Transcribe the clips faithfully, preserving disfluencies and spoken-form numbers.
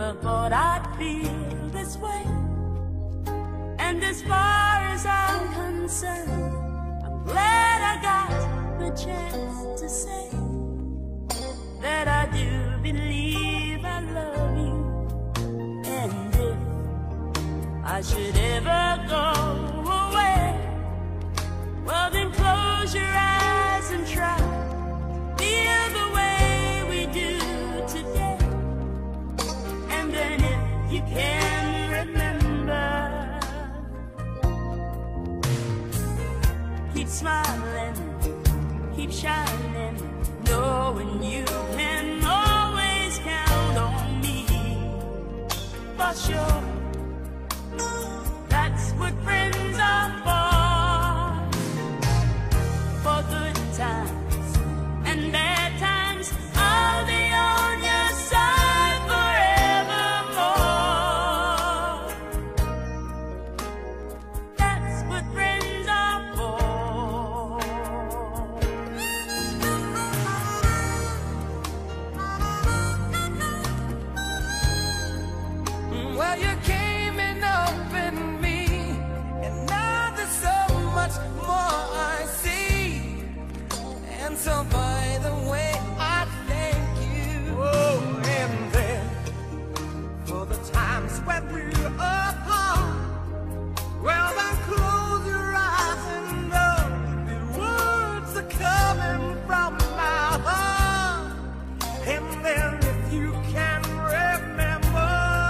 never thought I'd feel this way. And as far as I'm concerned, I'm glad I got the chance to say that I do believe I love you. And if I should ever go away, well then close your eyes and try feel the way we do today. And then if you can remember, keep smiling, keep shining, knowing you can always count on me. For sure, that's what friends are for. For good times and bad times, I'll be on your side forevermore. That's what friends are for. Well, you came and opened me, and now there's so much more I see. And so by the way, I thank you. Oh, and then for the times when we were apart, well then close your eyes and know the words are coming from my heart. And then if you can remember,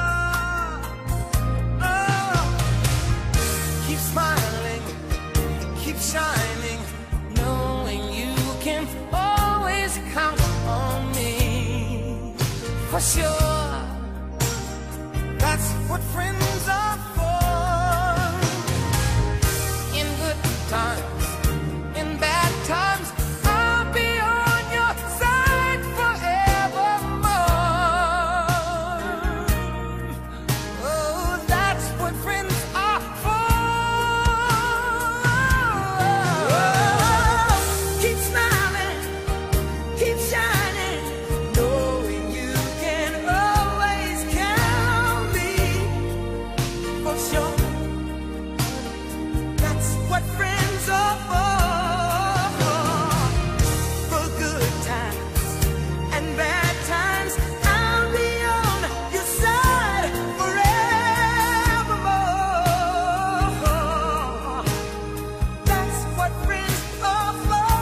oh, keep smiling, keep shining, knowing you can always count on me. For sure, that's what friends are for. In good times, in bad times, I'll be on your side forevermore. Oh, that's what friends are for. Keep smiling, keep shining, knowing you can always count on me. For sure, that's what friends are for. For good times and bad times, I'll be on your side forevermore. That's what friends are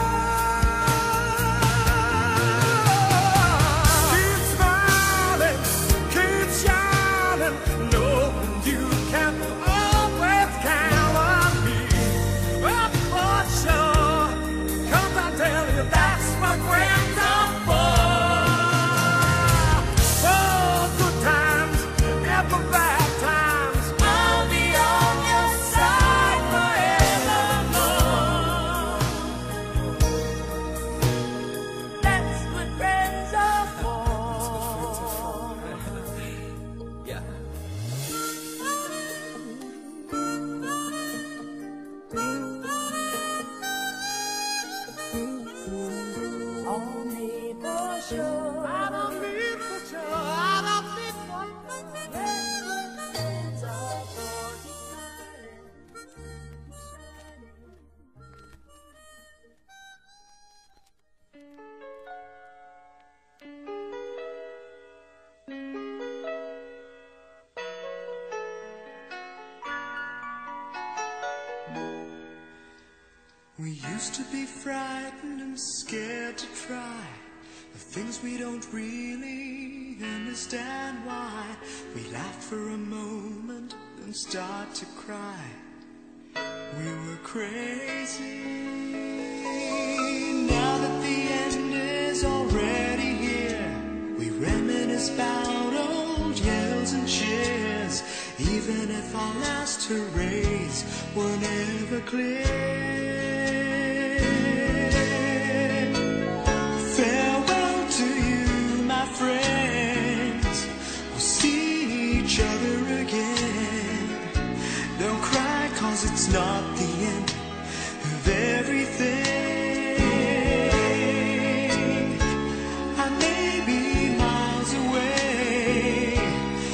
for. Keep smiling, keep shining, knowing you can always count on me. Well, for sure, 'cause I tell you that's what friends are for. For good times and for bad times, I'll be on your side forevermore. That's what friends are for. Yeah. Only for sure. I don't need for sure, I don't need for That's what friends are for. Keep smiling, keep shining. We used to be frightened and scared to try the things we don't really understand why. We laughed for a moment and start to cry. We were crazy. Now that the end is already here, we reminisce about old yells and cheers, even if our last hurrays were never clear. Farewell to you, my friends. We'll see each other again. Don't cry, 'cause it's not the end of everything. I may be miles away,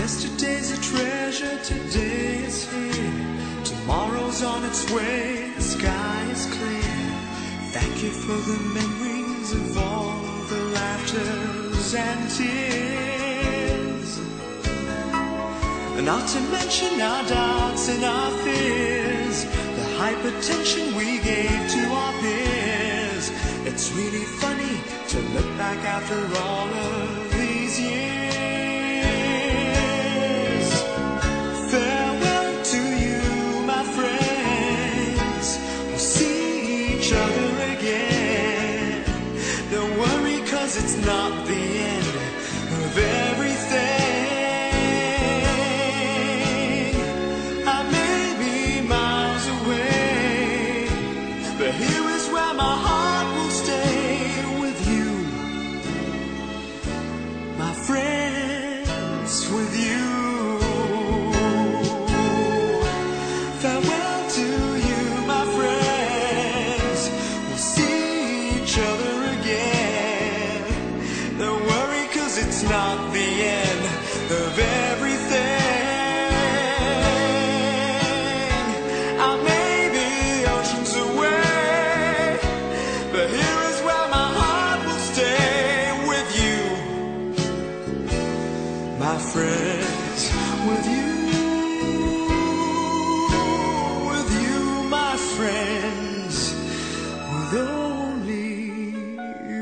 Yesterday's a treasure, today is here. Tomorrow's on its way, the sky is clear. Thank you for the memories of all the laughters and tears. And not to mention our doubts and our fears, the hypertension we gave to our peers. It's really funny to look back after all of these years. Farewell to you, my friends. We'll see each other again. Don't worry, 'cause it's not the end of everything. I may be miles away, but here is where my heart will stay with you, my friends, with you. Farewell to you, my friends. We'll see each other again. Don't worry, 'cause it's not the end of everything. I may be oceans away, but here is where my heart will stay with you, my friends, with you, with you, my friends, with only you.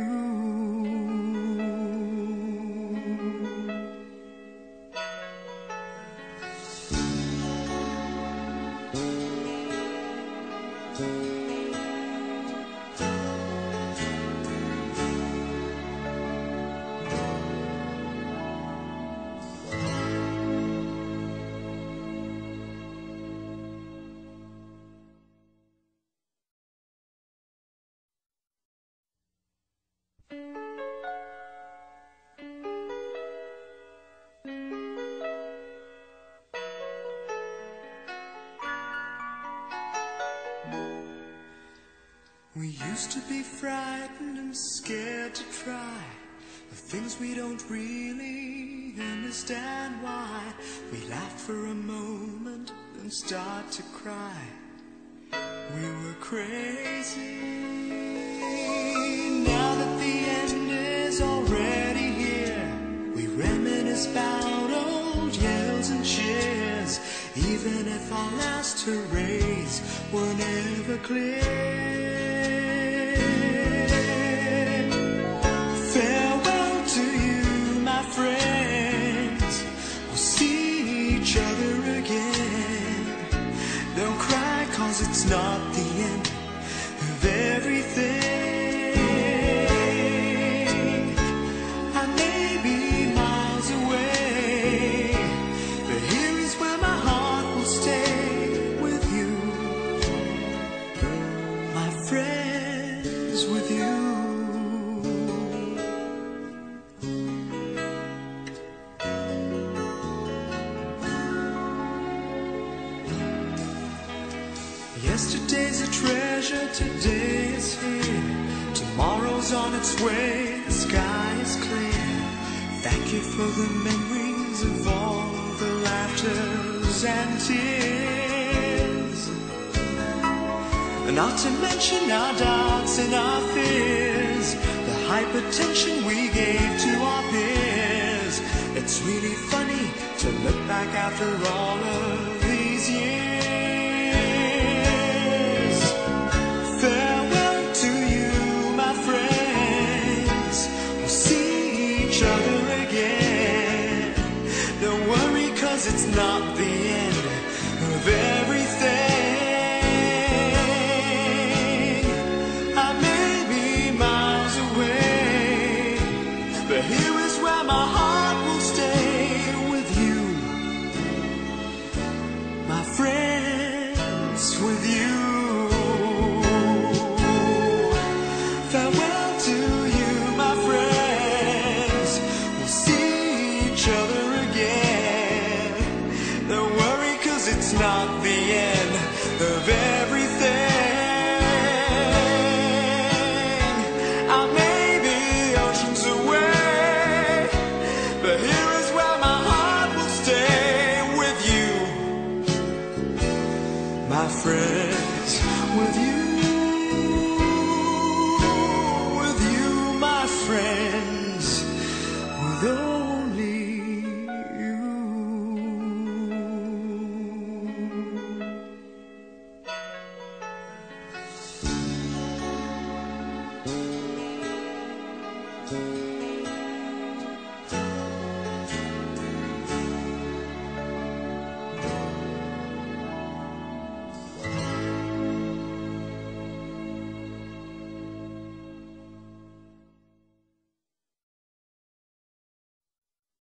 We used to be frightened and scared to try the things we don't really understand why. We laugh for a moment and start to cry. We were crazy. Now that the end is already here, we reminisce about old yells and cheers, even if our last hurrays were never clear. Farewell to you, my friends. We'll see each other again. Don't cry, 'cause it's not the end of everything. I may be miles away, but here is where my heart will stay with you, my friends, with you. Yesterday's a treasure, today is here. Tomorrow's on its way, the sky is clear. Thank you for the memories of all the laughters and tears. And not to mention our doubts and our fears, the hypertension we gave to our peers. It's really funny to look back after all of these years. Farewell to you, my friends. We'll see each other again. Don't worry, 'cause it's not